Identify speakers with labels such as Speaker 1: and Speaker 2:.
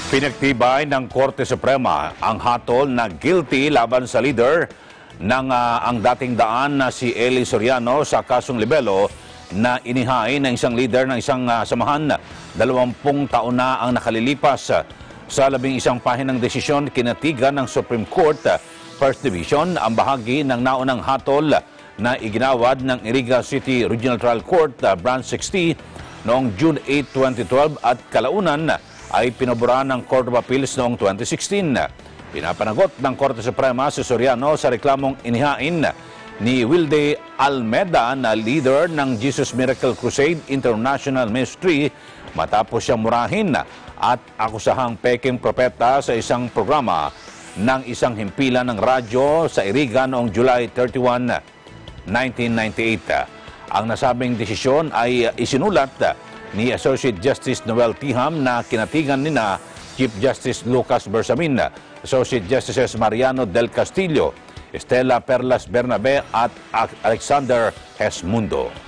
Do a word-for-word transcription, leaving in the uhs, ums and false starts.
Speaker 1: Pinagtibay ng Korte Suprema ang hatol na guilty laban sa leader ng uh, ang dating daan na si Eli Soriano sa kasong libelo na inihain ng isang leader ng isang uh, samahan. Dalawampung taon na ang nakalilipas. Sa labing isang pahinang desisyon, kinatigan ng Supreme Court First Division ang bahagi ng naunang hatol na iginawad ng Iriga City Regional Trial Court uh, Branch sixty noong June eighth, twenty twelve at kalaunan ay pinaboran ng Court of Appeals noong twenty sixteen. Pinapanagot ng Korte Suprema si Soriano sa reklamong inihain ni Wilde Almeda na leader ng Jesus Miracle Crusade International Ministry matapos siyang murahin at akusahang peking propeta sa isang programa ng isang himpilan ng radyo sa Iriga noong July thirty-first, nineteen ninety-eight. Ang nasabing desisyon ay isinulat ni Associate Justice Noel Tiham na kinatigan nina Chief Justice Lucas Bersamin, Associate Justices Mariano del Castillo, Estela Perlas Bernabe at Alexander Hesmundo.